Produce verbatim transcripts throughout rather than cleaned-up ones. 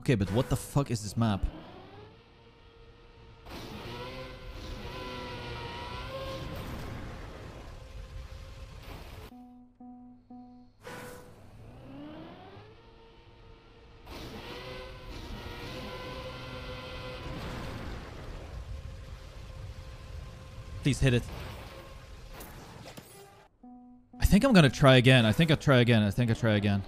Okay, but what the fuck is this map? Please hit it. I think I'm gonna try again. I think I'll try again. I think I'll try again.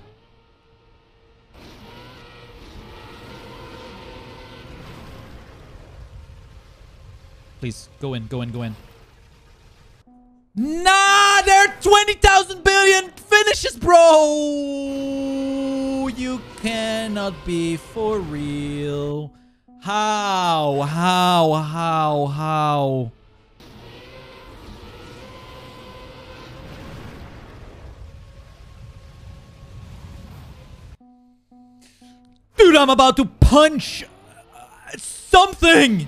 Please, go in, go in, go in. Nah, there are twenty thousand billion finishes, bro! You cannot be for real. How? How? How? How? Dude, I'm about to punch something!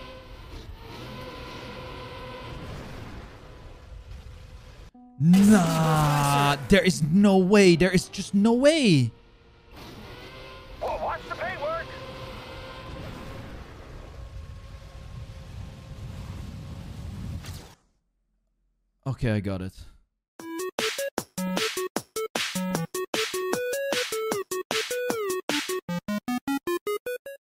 Nah, there is no way. There is just no way. Well, watch the paint work. Okay, I got it.